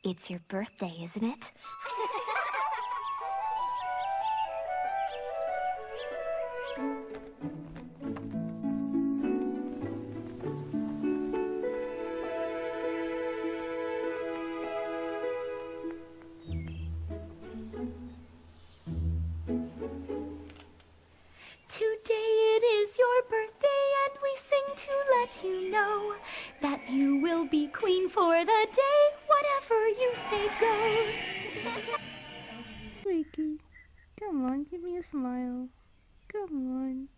It's your birthday, isn't it? Today it is your birthday and we sing to let you know that you will be queen for the day, whatever you say goes. Ricky, come on, give me a smile. Come on.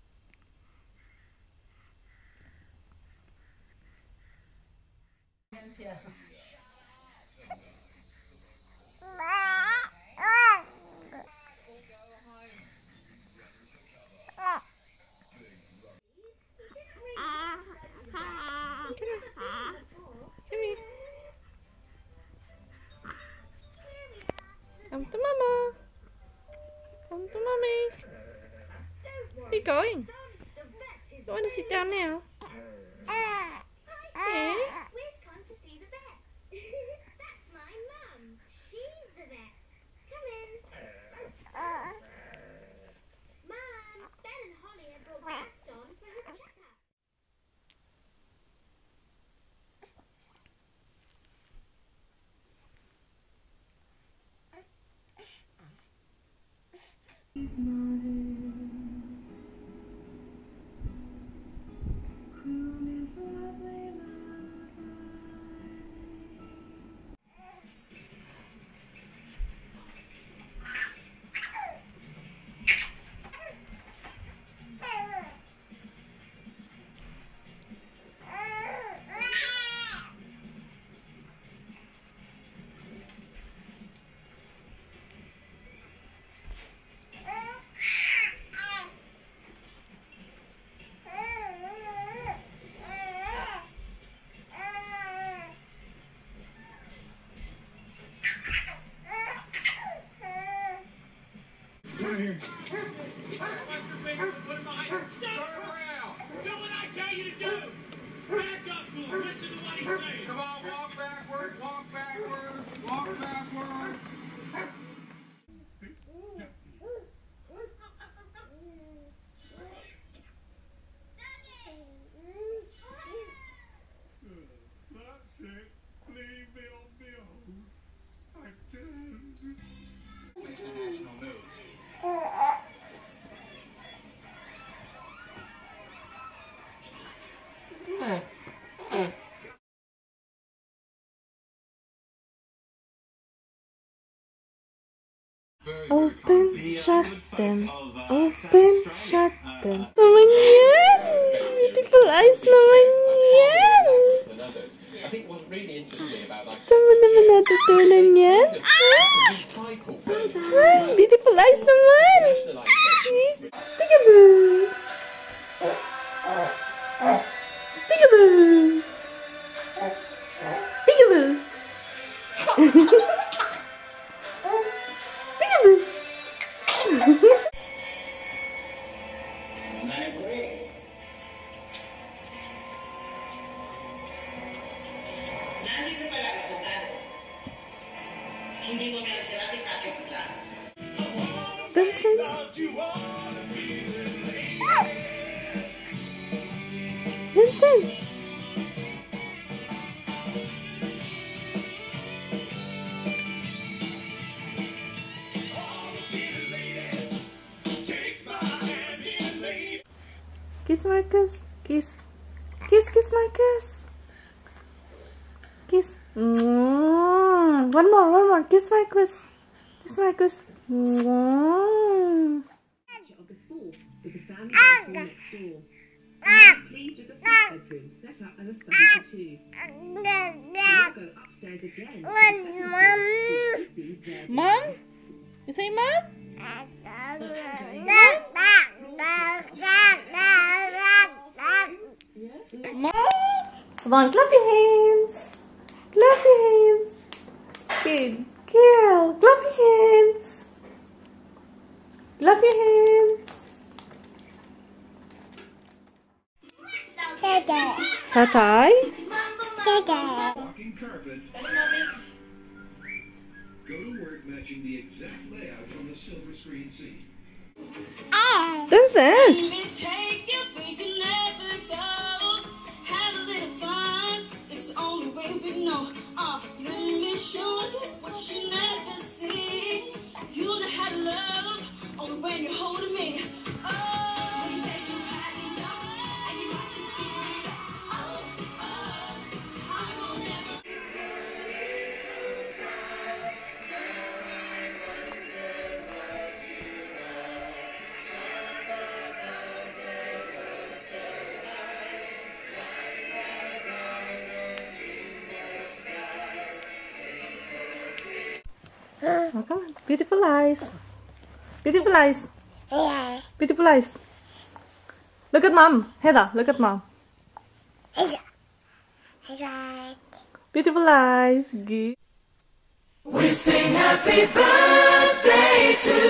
Come to Mama. Come to Mommy. Where are you going? You want to sit down now? Yeah. We've come to see the vet. That's my mum. She's the vet. Come in. Mum, Ben and Holly have brought Gaston for his checkup. Open, shut them. Open, shut them. Naman yan! Beautiful eyes naman yan! Saan mo naman natutunan yan? Beautiful eyes naman! Peekaboo! Peekaboo! Peekaboo! Nandito pala kaputado. Hindi mo na sinabi sa akin pula. Nonsense. Nonsense. Kiss Marcus. Kiss. Kiss, kiss Marcus. Kiss. One more, one more. Kiss Marcus. Kiss Marcus. Of the fourth with the family bathroom next door. I'm pleased with the fifth bedroom set up as a study for two. We'll go upstairs again to the second floor, which should be there. Mom? You say mom? Come on, clap your hands. Clap your hands. Good girl. Clap your hands. Clap your hands. Tatay? watching the exact layout from the silver screen scene. That's it. Oh, come on. Beautiful eyes. Beautiful eyes. Beautiful eyes. Look at mom. Heather, look at mom. Beautiful eyes. Good. We sing happy birthday to